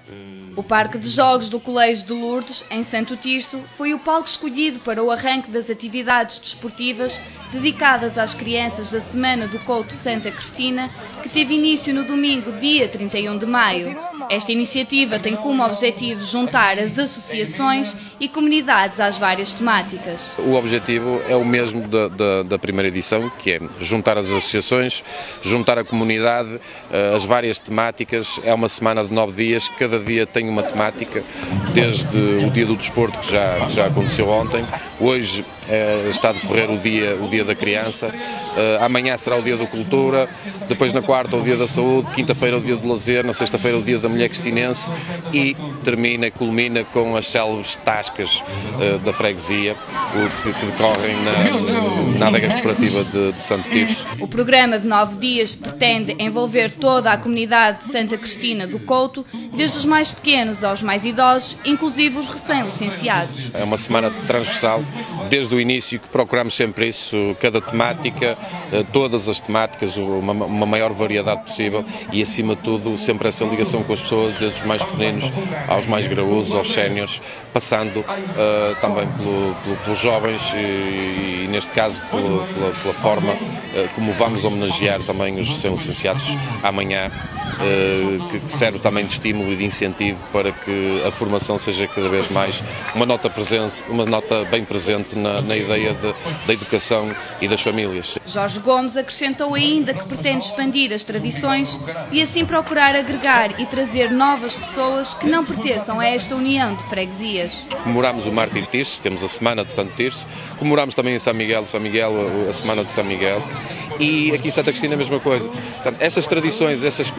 O Parque de Jogos do Colégio de Lourdes, em Santo Tirso, foi o palco escolhido para o arranque das atividades desportivas dedicadas às crianças da Semana do Couto Santa Cristina, que teve início no domingo, dia 31 de maio. Esta iniciativa tem como objetivo juntar as associações e comunidades às várias temáticas. O objetivo é o mesmo da primeira edição, que é juntar as associações, juntar a comunidade, as várias temáticas. É uma semana de 9 dias, cada dia tem uma temática, desde o dia do desporto, que já aconteceu ontem. Hoje está a decorrer o dia da criança, amanhã será o dia da cultura, depois na quarta o dia da saúde, quinta-feira o dia do lazer, na sexta-feira o dia da mulher cristinense e culmina com as célebres tascas da freguesia, que decorrem na adega cooperativa de Santo Tirso. O programa de 9 dias pretende envolver toda a comunidade de Santa Cristina do Couto, desde os mais pequenos aos mais idosos, inclusive os recém-licenciados. É uma semana transversal, desde o início que procuramos sempre isso, cada temática, todas as temáticas, uma maior variedade possível e, acima de tudo, sempre essa ligação com as pessoas, desde os mais pequenos aos mais graúdos, aos séniores, passando também pelos jovens e neste caso, pela forma como vamos homenagear também os recém-licenciados amanhã, que serve também de estímulo e de incentivo para que a formação seja cada vez mais uma nota bem presente na ideia da educação e das famílias. Jorge Gomes acrescentou ainda que pretende expandir as tradições e assim procurar agregar e trazer novas pessoas que não pertençam a esta união de freguesias. Comemoramos o Mártir Tirso, temos a Semana de Santo Tirso, comemoramos também em São Miguel, a Semana de São Miguel, e aqui em Santa Cristina a mesma coisa. Portanto, essas tradições, esse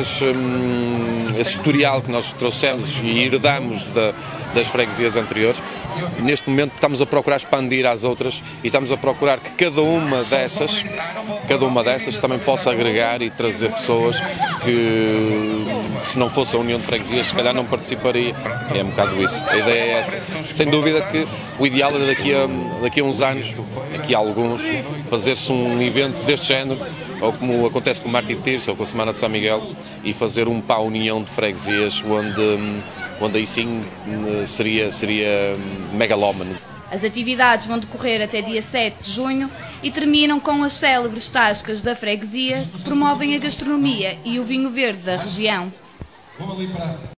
historial que nós trouxemos e herdamos das freguesias anteriores, neste momento estamos a procurar expandir às outras e estamos a procurar que cada uma dessas também possa agregar e trazer pessoas que, se não fosse a União de Freguesias, se calhar não participaria. É um bocado isso. A ideia é essa. Sem dúvida que o ideal é daqui a uns anos, daqui a alguns, fazer-se um evento deste género, ou como acontece com o Mártir Tirso ou com a Semana de São Miguel, e fazer um pá união de freguesias onde aí sim seria megalómano. As atividades vão decorrer até dia 7 de junho e terminam com as célebres tascas da freguesia, que promovem a gastronomia e o vinho verde da região.